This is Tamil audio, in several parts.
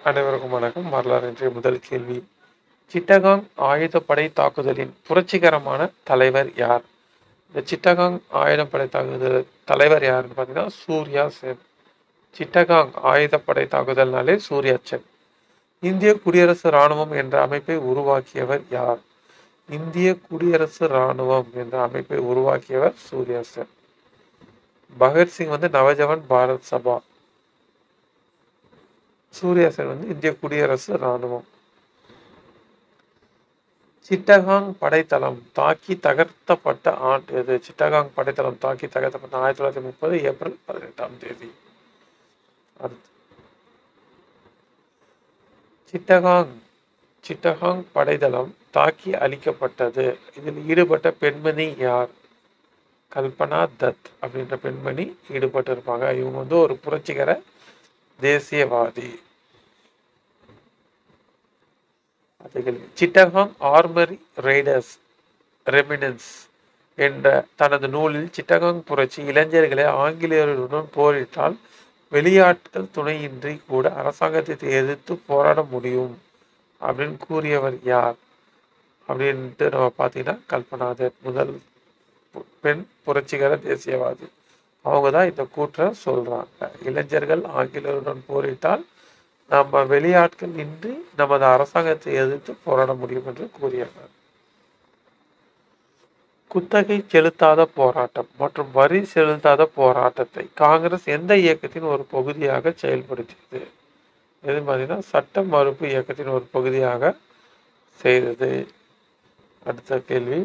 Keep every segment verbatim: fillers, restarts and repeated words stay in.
அனைவருக்கும் வணக்கம். வரலாறு இன்றைய முதல் கேள்வி. சிட்டகாங் ஆயுதப்படை தாக்குதலின் புரட்சிகரமான தலைவர் யார்? இந்த சிட்டகாங் ஆயுதப்படை தாக்குதல் தலைவர் யாருன்னு பார்த்தீங்கன்னா சூர்யா சென். சிட்டகாங் ஆயுதப்படை தாக்குதல்னாலே சூர்யா சென். இந்திய குடியரசு இராணுவம் என்ற அமைப்பை உருவாக்கியவர் யார்? இந்திய குடியரசு இராணுவம் என்ற அமைப்பை உருவாக்கியவர் சூர்யா சென். பகத்சிங் வந்து நவஜவான் பாரத் சபா. சூர்யா சென் வந்து இந்திய குடியரசு இராணுவம். சிட்டகாங் படைத்தளம் தாக்கி தகர்த்தப்பட்ட ஆண்டு எது? சிட்டகாங் படைத்தளம் தாக்கி தகர்த்தப்பட்ட ஆயிரத்தி தொள்ளாயிரத்தி முப்பது ஏப்ரல் பதினெட்டாம் தேதி. அடுத்து சிட்டகாங் சிட்டகாங் படைத்தளம் தாக்கி அழிக்கப்பட்டது. இதில் ஈடுபட்ட பெண்மணி யார்? கல்பனா தத் அப்படின்ற பெண்மணி ஈடுபட்டு இருப்பாங்க. இவங்க வந்து ஒரு புரட்சிகர தேசியவாதி. சிட்டகாங் ஆர்மரி ரைடர்ஸ் ரெமினன்ஸ் என்ற தனது நூலில் சிட்டகாங் புரட்சி இளைஞர்களை ஆங்கிலேயருடன் போரிட்டால் வெளியாட்கள் துணையின்றி கூட அரசாங்கத்தை எதிர்த்து போராட முடியும் அப்படின்னு கூறியவர் யார் அப்படின்ட்டு நம்ம பார்த்தீங்கன்னா கல்பனா தத், முதல் பெண் புரட்சிகர தேசியவாதி. அவங்க தான் இந்த கூற்றை சொல்றாங்க. இளைஞர்கள் ஆங்கிலேயருடன் போரிட்டால் நம்ம வெளியாட்கள் இன்றி நமது அரசாங்கத்தை எதிர்த்து போராட முடியும் என்று கூறியவர். குத்தகை செலுத்தாத போராட்டம் மற்றும் வரி செலுத்தாத போராட்டத்தை காங்கிரஸ் எந்த இயக்கத்தின் ஒரு பகுதியாக செயல்படுத்தியது? எது பார்த்தீங்கன்னா சட்ட மறுப்பு இயக்கத்தின் ஒரு பகுதியாக செய்தது. அடுத்த கேள்வி.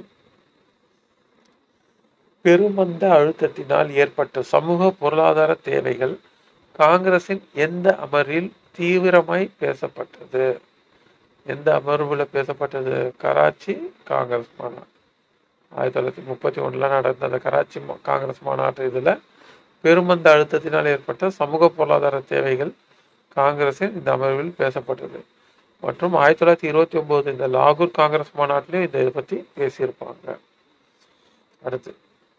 பெருமந்த அழுத்தத்தினால் ஏற்பட்ட சமூக பொருளாதார தேவைகள் காங்கிரசின் எந்த அமர்வில் தீவிரமாய் பேசப்பட்டது? எந்த அமர்வுல பேசப்பட்டது? கராச்சி காங்கிரஸ் மாநாடு. ஆயிரத்தி தொள்ளாயிரத்தி முப்பத்தி ஒண்ணுல நடந்த அந்த கராச்சி காங்கிரஸ் மாநாட்டு இதுல பெருமந்த அழுத்தத்தினால் ஏற்பட்ட சமூக பொருளாதார தேவைகள் காங்கிரசின் இந்த அமர்வில் பேசப்பட்டது. மற்றும் ஆயிரத்தி தொள்ளாயிரத்தி இருபத்தி ஒன்பது இந்த லாகூர் காங்கிரஸ் மாநாட்டிலையும் இந்த இதை பத்தி பேசியிருப்பாங்க. அடுத்து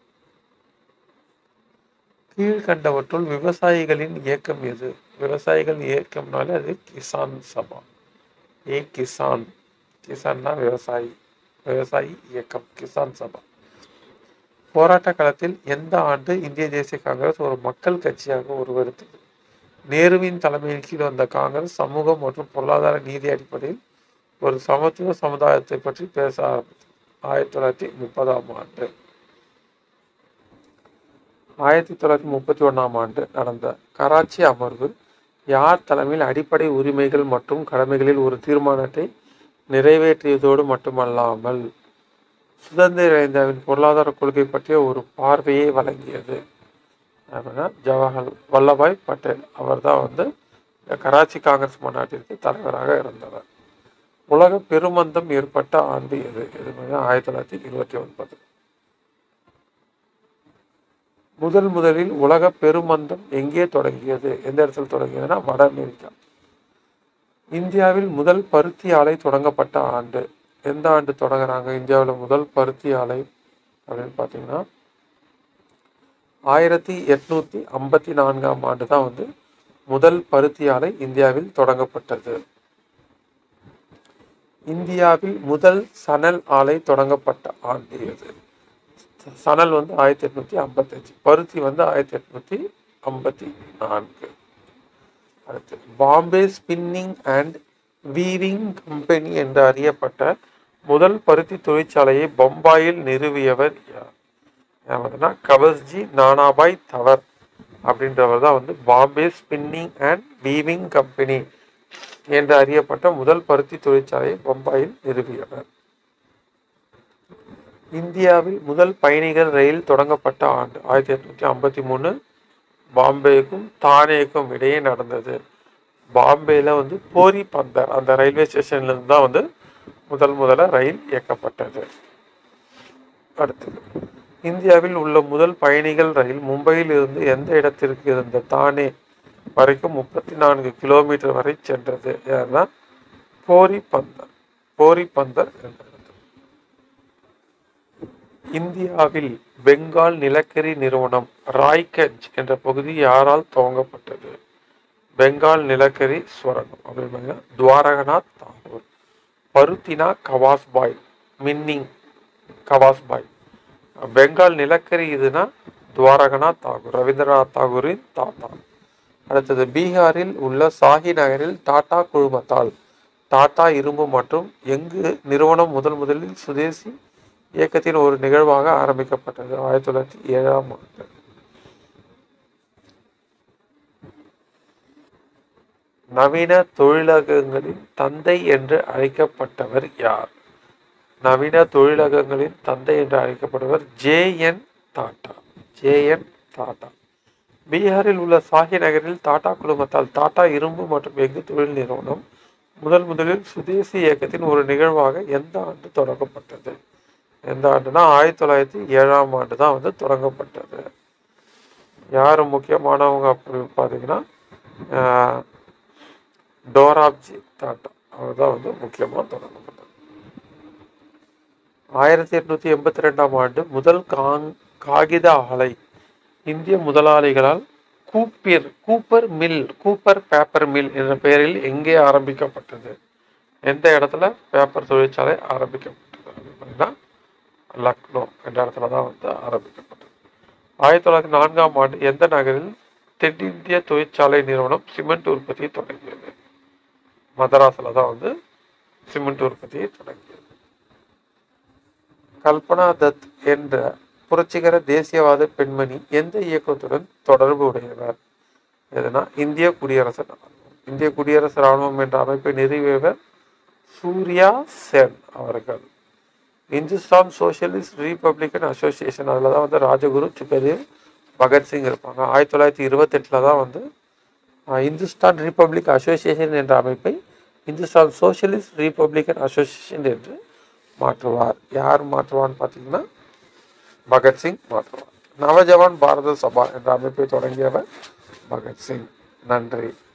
கீழ்கண்டவற்றுள் விவசாயிகளின் இயக்கம் எது? விவசாயிகள் இயக்கம்னாலே அது கிசான் சபா. ஏ கிசான். கிசான்னா விவசாயி. விவசாயி இயக்கம் கிசான் சபா. போராட்ட காலத்தில் எந்த ஆண்டு இந்திய தேசிய காங்கிரஸ் ஒரு மக்கள் கட்சியாக உருவெடுத்தது? நேருவின் தலைமையின் கீழ் வந்த காங்கிரஸ் சமூகம் மற்றும் பொருளாதார நீதி அடிப்படையில் ஒரு சமத்துவ சமுதாயத்தை பற்றி பேச ஆரம்பித்தது. ஆயிரத்தி தொள்ளாயிரத்தி முப்பதாம் ஆண்டு. ஆயிரத்தி தொள்ளாயிரத்தி முப்பத்தி ஒன்னாம் ஆண்டு நடந்த கராச்சி அமர்வு யார் தலைமையில் அடிப்படை உரிமைகள் மற்றும் கடமைகளில் ஒரு தீர்மானத்தை நிறைவேற்றியதோடு மட்டுமல்லாமல் சுதந்திர இந்தியாவின் பொருளாதார கொள்கை பற்றிய ஒரு பார்வையை வழங்கியது? அப்படின்னா ஜவஹர் வல்லபாய் பட்டேல். அவர் தான் வந்து இந்த கராச்சி காங்கிரஸ் மாநாட்டிற்கு தலைவராக இருந்தவர். உலக பெருமந்தம் ஏற்பட்ட ஆண்டு எது? இது ஆயிரத்தி தொள்ளாயிரத்தி இருபத்தி ஒன்பது. முதல் முதலில் உலக பெருமந்தம் எங்கே தொடங்கியது? எந்த இடத்துல தொடங்கியதுன்னா வட அமெரிக்கா. இந்தியாவில் முதல் பருத்தி ஆலை தொடங்கப்பட்ட ஆண்டு எந்த ஆண்டு தொடங்குறாங்க? இந்தியாவில் முதல் பருத்தி ஆலை அப்படின்னு பார்த்தீங்கன்னா ஆயிரத்தி எட்நூத்தி ஐம்பத்தி நான்காம் ஆண்டு தான் வந்து முதல் பருத்தி ஆலை இந்தியாவில் தொடங்கப்பட்டது. இந்தியாவில் முதல் சணல் ஆலை தொடங்கப்பட்ட ஆண்டு எது? சணல் வந்து ஆயிரத்தி எட்நூத்தி ஐம்பத்தி அஞ்சு, பருத்தி வந்து ஆயிரத்தி எட்நூத்தி ஐம்பத்தி நான்கு. அடுத்து Bombay spinning and weaving company என்று அறியப்பட்ட முதல் பருத்தி தொழிற்சாலையை பம்பாயில் நிறுவியவர் யார்? கவஸ்ஜி நானாபாய் தவர் அப்படின்றவர் தான் வந்து Bombay spinning and weaving company என்று அறியப்பட்ட முதல் பருத்தி தொழிற்சாலையை பம்பாயில் நிறுவியவர். இந்தியாவில் முதல் பயணிகள் ரயில் தொடங்கப்பட்ட ஆண்டு ஆயிரத்தி எட்நூத்தி ஐம்பத்தி மூணு. பாம்பேக்கும் தானேக்கும் இடையே நடந்தது. பாம்பேல வந்து போரி பந்தர் அந்த ரயில்வே ஸ்டேஷன்ல இருந்து தான் வந்து முதல் முதல்ல ரயில் இயக்கப்பட்டது. அடுத்தது இந்தியாவில் உள்ள முதல் பயணிகள் ரயில் மும்பையில் இருந்து எந்த இடத்திற்கு இருந்த தானே வரைக்கும் முப்பத்தி நான்கு கிலோமீட்டர் வரை சென்றது. யாருன்னா போரி பந்தர். போரி பந்தர் என்றது. இந்தியாவில் பெங்கால் நிலக்கரி நிறுவனம் ராய்கஞ்ச் என்ற பகுதி யாரால் துவங்கப்பட்டது? பெங்கால் நிலக்கரி சுரங்கம் அப்படின்னு துவாரகநாத் தாகூர். பருத்தினா கவாஸ்பாய், மின்னிங் கவாஸ்பாய். பெங்கால் நிலக்கரி இதுனா துவாரகநாத் தாகூர், ரவீந்திரநாத் தாகூரின் தாத்தா. அடுத்தது பீகாரில் உள்ள சாஹி நகரில் டாடா குழுமத்தால் டாடா இரும்பு மற்றும் எங்கு நிறுவனம் முதல் முதலில் சுதேசி இயக்கத்தின் ஒரு நிகழ்வாக ஆரம்பிக்கப்பட்டது? ஆயிரத்தி தொள்ளாயிரத்தி ஏழாம் ஆண்டு. நவீன தொழிலகங்களின் தந்தை என்று அழைக்கப்பட்டவர் யார்? நவீன தொழிலகங்களின் தந்தை என்று அழைக்கப்படுவர் J N Tata. J N Tata. பீகாரில் உள்ள சாஹி நகரில் டாடா குழுமத்தால் டாடா இரும்பு மற்றும் எஃகு தொழில் நிறுவனம் முதல் முதலில் சுதேசி இயக்கத்தின் ஒரு நிகழ்வாக எந்த ஆண்டு தொடங்கப்பட்டது? எந்த ஆண்டுனா ஆயிரத்தி தொள்ளாயிரத்தி ஏழாம் ஆண்டு தான் வந்து தொடங்கப்பட்டது. யார் முக்கியமானவங்க அப்படின்னு பார்த்தீங்கன்னா டோராப்ஜி டாடா, அவர் தான் வந்து முக்கியமாக தொடங்கப்பட்டது. ஆயிரத்தி எட்நூத்தி எண்பத்தி ரெண்டாம் ஆண்டு முதல் காங் காகித ஆலை இந்திய முதலாளிகளால் கூப்பிர் Cooper mill Cooper paper mill என்ற பெயரில் எங்கே ஆரம்பிக்கப்பட்டது? எந்த இடத்துல பேப்பர் தொழிற்சாலை ஆரம்பிக்கப்பட்டது அப்படின்னா லக்னோ என்ற இடத்துல தான் வந்து ஆரம்பிக்கப்பட்டது. ஆயிரத்தி தொள்ளாயிரத்தி நான்காம் ஆண்டு எந்த நகரில் தென்னிந்திய தொழிற்சாலை நிறுவனம் சிமெண்ட் உற்பத்தியை தொடங்கியது? மதராஸில் தான் வந்து சிமெண்ட் உற்பத்தியை தொடங்கியது. கல்பனா தத் என்ற புரட்சிகர தேசியவாத பெண்மணி எந்த இயக்கத்துடன் தொடர்பு உடையவர்? எதுனா இந்திய குடியரசு ராணுவம். இந்திய குடியரசு ராணுவம் என்ற அமைப்பை நிறுவியவர் சூர்யா சென் அவர்கள். இந்துஸ்தான் சோசியலிஸ்ட் ரிபப்ளிகன் அசோசியேஷன், அதில் தான் வந்து ராஜகுரு, சுகதேவ், பகத்சிங் இருப்பாங்க. ஆயிரத்தி தொள்ளாயிரத்தி இருபத்தி எட்டில் தான் வந்து இந்துஸ்தான் ரிபப்ளிக் அசோசியேஷன் என்ற அமைப்பை இந்துஸ்தான் சோசியலிஸ்ட் ரிபப்ளிகன் அசோசியேஷன் என்று மாற்றுவார். யார் மாற்றுவான்னு பார்த்தீங்கன்னா பகத்சிங் மாற்றுவார். நவஜவான் பாரத சபா என்ற அமைப்பை தொடங்கியவர் பகத்சிங். நன்றி.